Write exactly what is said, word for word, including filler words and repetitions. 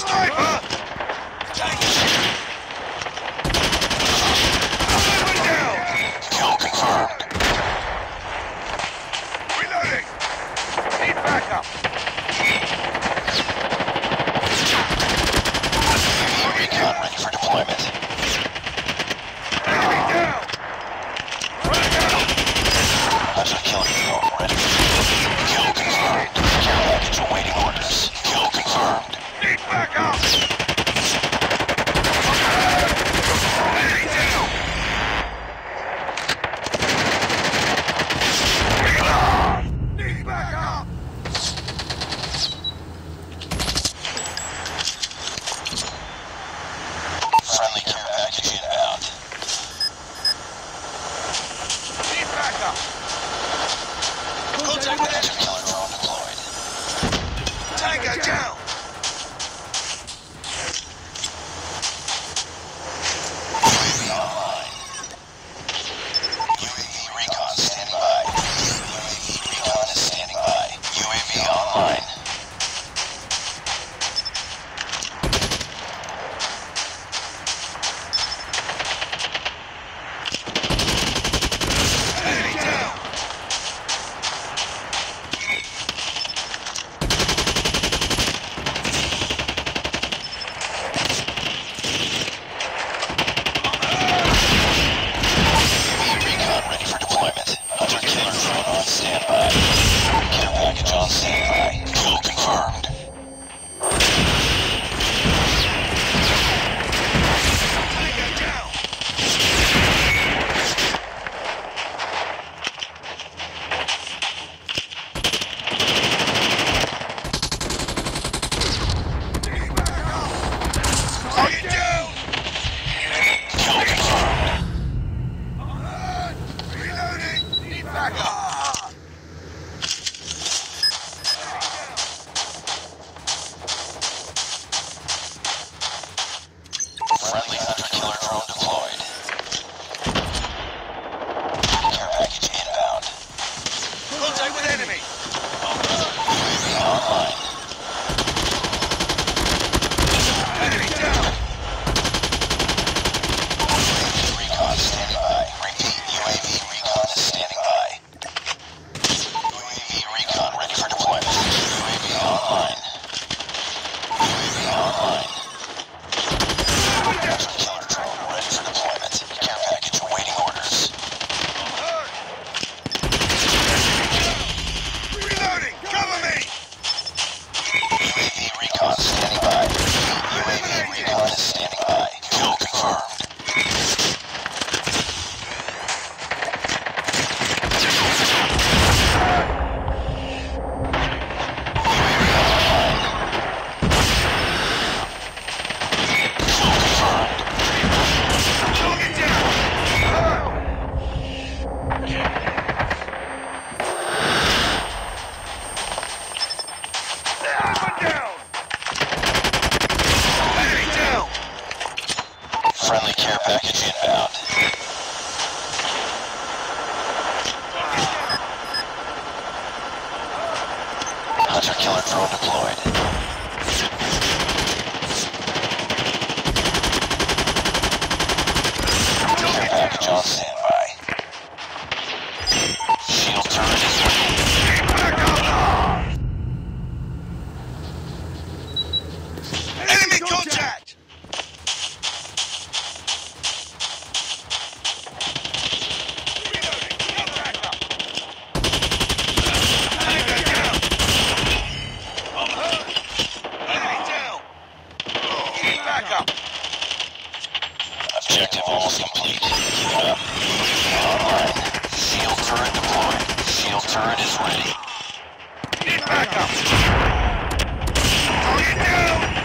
Sniper! Kill confirmed. Reloading! Need backup! Recon ready for deployment. Enemy down! Running out! Hunter killer drone ready. Kill confirmed. Care package awaiting orders. Kill confirmed. Need backup! Enemy down! Need backup! Friendly care package inbound. Need backup! Contact with enemy. Killer drone deployed. Tango down! U A V online. U A V recon standing by. U A V recon is standing by. U A V online. Enemy down! Recon ready for deployment. Hunter killer drone on standby. Care package on standby. Kill confirmed. Tango down! Target down! Kill confirmed. Reloading! Need backup! Friendly hunter killer drone deployed. Care package inbound. Contact with enemy! U A V online. Enemy down! U A V recon standing by. Repeat, U A V recon is standing by. U A V recon ready for deployment. U A V online. U A V online. Hunter killer drone ready for deployment. Care package awaiting orders. Reloading! Cover me! U A V recon standing by. U A V recon is standing by. Kill confirmed. Target down! One down! Enemy down! Friendly care package inbound. Hunter killer drone deployed. Care package on standby. Shield turret is ready. Enemy contact! Reloading. Get back up. Tango down. I'm hurt. Enemy down. Need backup. Objective almost complete. Keep it up. Online. Shield turret deployed. Shield turret is ready. Need backup. Target down.